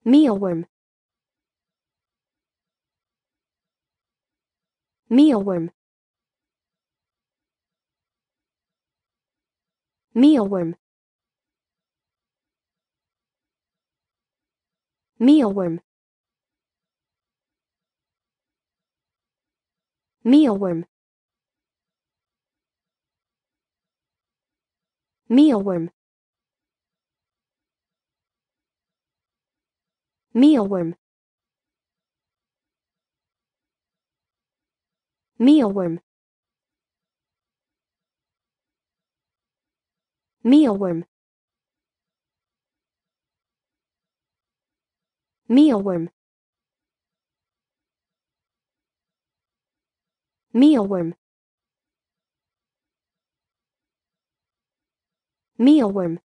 Mealworm. Mealworm. Mealworm. Mealworm. Mealworm. Mealworm. Mealworm. Mealworm. Mealworm. Mealworm. Mealworm. Mealworm.